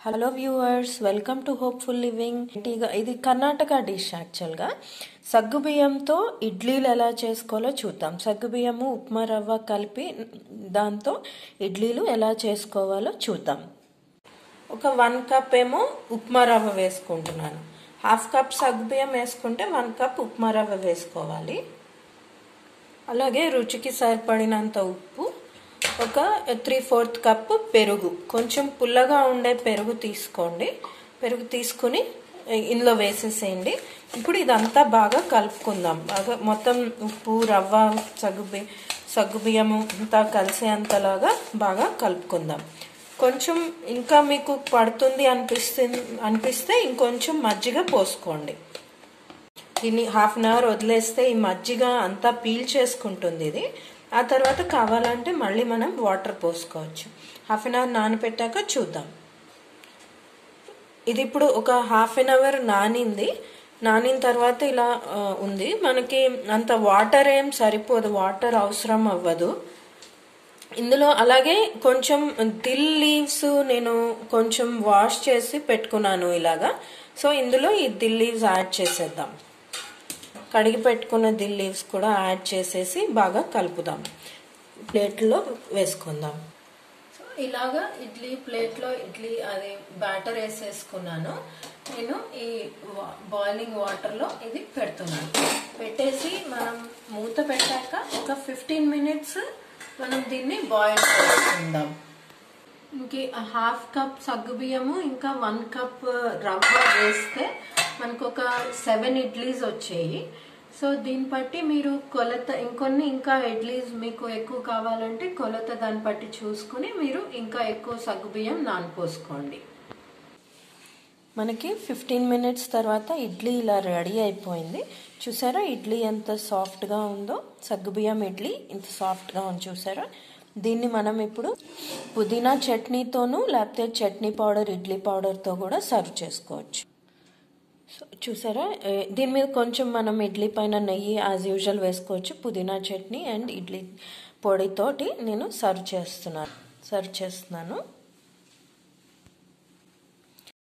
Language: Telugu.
Hello viewers, welcome to hopeful living. ఇది కర్ణాటక డిష్. యాక్చువల్గా సగ్గుబియ్యంతో ఇడ్లీలు ఎలా చేసుకోవాలో చూద్దాం. సగ్గుబియ్యము ఉప్మా రవ్వ కలిపి దాంతో ఇడ్లీలు ఎలా చేసుకోవాలో చూద్దాం. ఒక 1 కప్ ఏమో ఉప్మా రవ్వ వేసుకుంటున్నాను. 1/2 కప్ సగ్గుబియ్యం వేసుకుంటే 1 కప్ ఉప్మా రవ్వ వేసుకోవాలి. అలాగే రుచికి సరిపడినంత ఉప్పు, ఒక 3/4 కప్ పెరుగు, కొంచెం పుల్లగా ఉండే పెరుగు తీసుకోండి. పెరుగు తీసుకుని ఇందులో వేసేసేయండి. ఇప్పుడు ఇదంతా బాగా కలుపుకుందాం. బాగా మొత్తం ఉప్పు, రవ్వ, సగ్గుబియ్యము అంతా కలిసేంతలాగా బాగా కలుపుకుందాం. కొంచెం ఇంకా మీకు పడుతుంది అనిపిస్తే ఇంకొంచెం మజ్జిగ పోసుకోండి. దీన్ని 1/2 అవర్ వదిలేస్తే ఈ మజ్జిగ అంతా పీల్ చేసుకుంటుంది ఇది. ఆ తర్వాత కావాలంటే మళ్ళీ మనం వాటర్ పోసుకోవచ్చు. 1/2 అవర్ నానబెట్టాక చూద్దాం. ఇది ఇప్పుడు ఒక 1/2 అవర్ నానిన తర్వాత ఇలా ఉంది. మనకి అంత వాటర్ ఏం సరిపోదు, వాటర్ అవసరం అవ్వదు ఇందులో. అలాగే కొంచెం దిల్ లీవ్స్ నేను కొంచెం వాష్ చేసి పెట్టుకున్నాను ఇలాగా. సో ఇందులో ఈ దిల్ లీవ్స్ యాడ్ చేసేద్దాం. కడిగి పెట్టుకున్న దిల్ లీవ్స్ కూడా యాడ్ చేసేసి బాగా కలుపుదాం. ప్లేట్లో వేసుకుందాం. సో ఇలాగా ప్లేట్లో అది బ్యాటర్ వేసేసుకున్నాను. నేను ఈ బాయిలింగ్ వాటర్లో ఇది పెడుతున్నాను. పెట్టేసి మనం మూత పెట్టాక ఒక 15 మినిట్స్ మనం దీన్ని బాయిల్ చేసుకుందాం. ఇంక 1/2 కప్ సగ్గుబియ్యము ఇంకా 1 కప్ రవ్వ వేస్తే మనకు ఒక 7 ఇడ్లీస్ వచ్చాయి. సో దీన్ని బట్టి మీరు కొలత ఇంకా ఇడ్లీస్ మీకు ఎక్కువ కావాలంటే కొలత దాన్ని బట్టి చూసుకుని మీరు ఇంకా ఎక్కువ సగ్గుబియ్యం నానపోసుకోండి. మనకి 15 మినిట్స్ తర్వాత ఇడ్లీ ఇలా రెడీ అయిపోయింది. చూసారా ఇడ్లీ ఎంత సాఫ్ట్గా ఉందో? సగ్గుబియ్యం ఇడ్లీ ఇంత సాఫ్ట్గా ఉంది చూసారా? దీన్ని మనం ఇప్పుడు పుదీనా చట్నీతోనూ లేకపోతే చట్నీ పౌడర్, ఇడ్లీ పౌడర్తో కూడా సర్వ్ చేసుకోవచ్చు. సో చూసారా, దీని మీద కొంచెం మనం ఇడ్లీ పైన నెయ్యి యాజ్ యూజువల్ వేసుకోవచ్చు. పుదీనా చట్నీ అండ్ ఇడ్లీ పొడితోటి నేను సర్వ్ చేస్తున్నాను.